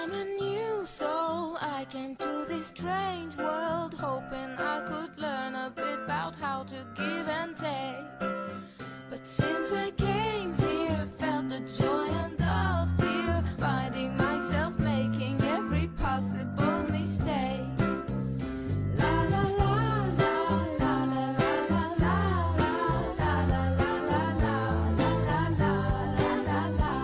I'm a new soul. I came to this strange world hoping I could learn a bit about how to give and take. But since I came here, felt the joy and the fear, finding myself making every possible mistake. La la la la la la la la la la la la la la la la la la.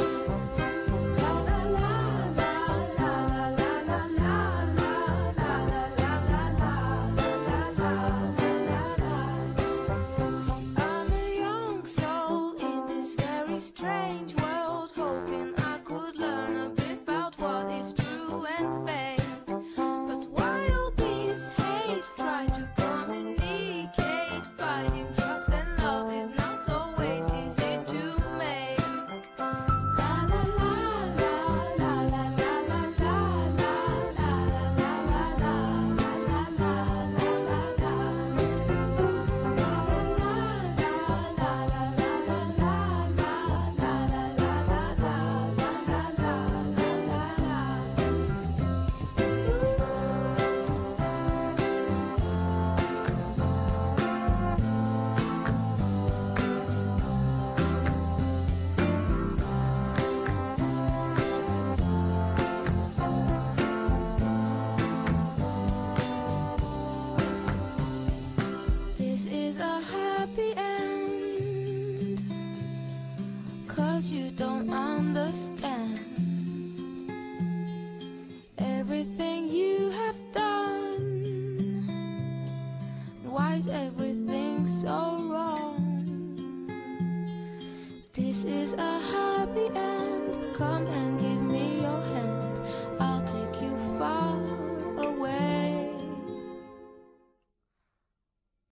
Strange world, hoping I could learn a bit about what is true and fake. But while these hate try to communicate, finding trust and love is not always easy to make. La la la la la la la la la la la la la la This is a happy end, 'cause you don't understand everything you have done. Why is everything so wrong? This is a